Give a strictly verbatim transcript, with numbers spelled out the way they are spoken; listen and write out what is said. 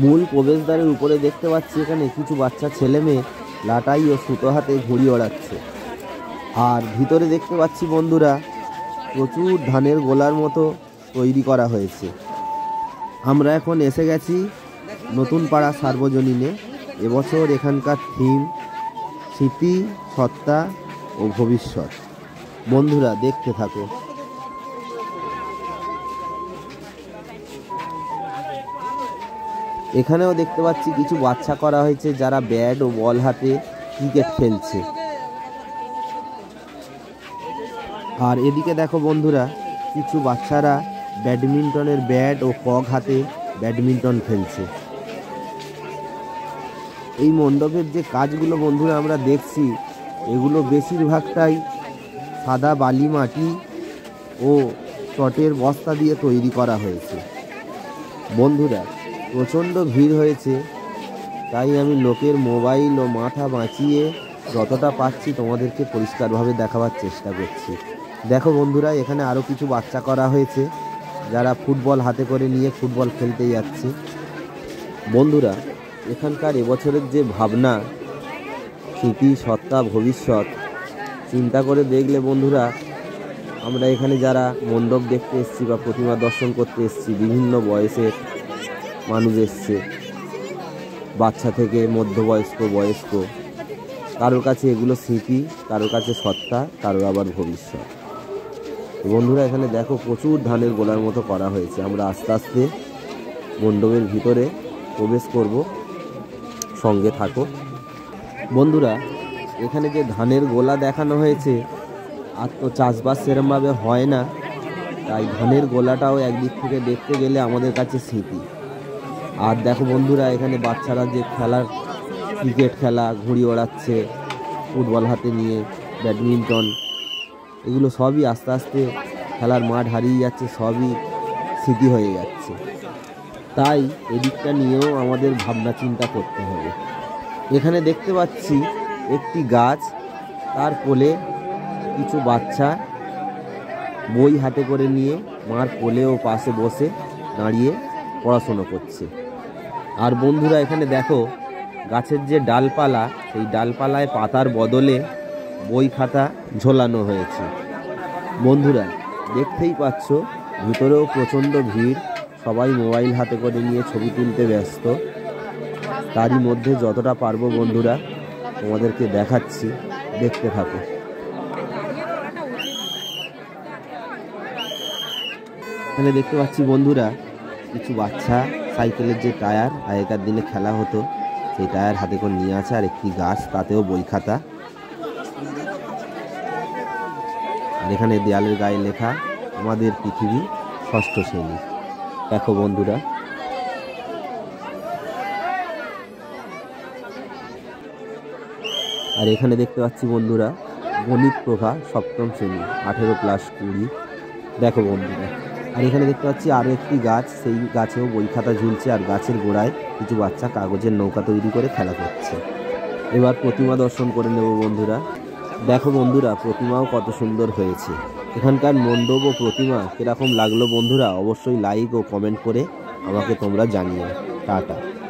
মূল প্রবেশদ্বারের উপরে দেখতে পাচ্ছি এখানে কিছু বাচ্চা ছেলে মেয়ে লাটাই ও সুতো হাতে ঘুড়ি ওড়াচ্ছে। আর ভিতরে দেখতে পাচ্ছি বন্ধুরা প্রচুর ধানের গোলার মতো তৈরি করা হয়েছে। আমরা এখন এসে গেছি নতুন পাড়া সার্বজনীনে। এবছর এখানকার থিম স্মৃতি, সত্তা ও ভবিষ্যৎ। বন্ধুরা দেখতে থাকো। এখানেও দেখতে পাচ্ছি কিছু বাচ্চা করা হয়েছে যারা ব্যাট ও বল হাতে ক্রিকেট খেলছে। আর এদিকে দেখো বন্ধুরা কিছু বাচ্চারা ব্যাডমিন্টনের ব্যাট ও কক হাতে ব্যাডমিন্টন খেলছে। এই মণ্ডপের যে কাজগুলো বন্ধুরা আমরা দেখছি এগুলো বেশিরভাগটাই সাদা বালি মাটি ও চটের বস্তা দিয়ে তৈরি করা হয়েছে। বন্ধুরা প্রচণ্ড ভিড় হয়েছে, তাই আমি লোকের মোবাইল ও মাথা বাঁচিয়ে যতটা পাচ্ছি তোমাদেরকে পরিষ্কারভাবে দেখাবার চেষ্টা করছি। দেখো বন্ধুরা এখানে আরও কিছু বাচ্চা করা হয়েছে যারা ফুটবল হাতে করে নিয়ে ফুটবল খেলতে যাচ্ছে। বন্ধুরা এখানকার এবছরের যে ভাবনা স্মৃতি, সত্তা, ভবিষ্যৎ চিন্তা করে দেখলে বন্ধুরা আমরা এখানে যারা মণ্ডপ দেখতে এসেছি বা প্রতিমা দর্শন করতে এসেছি, বিভিন্ন বয়সের মানুষ এসছে, বাচ্চা থেকে মধ্যবয়স্ক, বয়স্ক, কারোর কাছে এগুলো স্মৃতি, কারোর কাছে সত্তা, কারোর আবার ভবিষ্যৎ। বন্ধুরা এখানে দেখো প্রচুর ধানের গোলার মতো করা হয়েছে। আমরা আস্তে আস্তে মণ্ডপের ভিতরে প্রবেশ করব, সঙ্গে থাকো। বন্ধুরা এখানে যে ধানের গোলা দেখানো হয়েছে আর তো চাষবাস সেরমভাবে হয় না, তাই ধানের গোলাটাও একদিক থেকে দেখতে গেলে আমাদের কাছে স্মৃতি। আর দেখো বন্ধুরা এখানে বাচ্চারা যে খেলার ক্রিকেট খেলা, ঘুড়ি ওড়াচ্ছে ফুটবল হাতে নিয়ে, ব্যাডমিন্টন, এগুলো সবই আস্তে আস্তে খেলার মাঠ হারিয়ে যাচ্ছে, সবই স্মৃতি হয়ে যাচ্ছে। তাই এদিকটা নিয়েও আমাদের ভাবনা চিন্তা করতে হবে। এখানে দেখতে পাচ্ছি একটি গাছ, তার কোলে কিছু বাচ্চা বই হাতে করে নিয়ে মার কোলে ও পাশে বসে দাঁড়িয়ে পড়াশোনা করছে। আর বন্ধুরা এখানে দেখো গাছের যে ডালপালা, সেই ডালপালায় পাতার বদলে বই খাতা ঝোলানো হয়েছে। বন্ধুরা দেখতেই পাচ্ছ ভিতরেও প্রচণ্ড ভিড়, সবাই মোবাইল হাতে করে নিয়ে ছবি তুলতে ব্যস্ত। তারই মধ্যে যতটা পারবো বন্ধুরা তোমাদেরকে দেখাচ্ছি, দেখতে থাকো। এখানে দেখতে পাচ্ছি বন্ধুরা কিছু বাচ্চা সাইকেলের যে টায়ার আগেকার দিনে খেলা হতো সেই টায়ার হাতে করে নিয়ে আছে, আর একটি গাছ, তাতেও বই খাতা। আর এখানে দেয়ালের গায়ে লেখা আমাদের পৃথিবী ষষ্ঠ শ্রেণী। দেখো বন্ধুরা আর এখানে দেখতে পাচ্ছি বন্ধুরা গণিত প্রভা সপ্তম শ্রেণী, আঠেরো প্লাস কুড়ি। দেখো বন্ধুরা আর এখানে দেখতে পাচ্ছি আরও একটি গাছ, সেই গাছেও বই খাতা ঝুলছে, আর গাছের গোড়ায় কিছু বাচ্চা কাগজের নৌকা তৈরি করে খেলা করছে। এবার প্রতিমা দর্শন করে নেব বন্ধুরা। দেখো বন্ধুরা প্রতিমাও কত সুন্দর হয়েছে। এখানকার মণ্ডপ ও প্রতিমা কীরকম লাগলো বন্ধুরা অবশ্যই লাইক ও কমেন্ট করে আমাকে তোমরা জানিও। টাটা।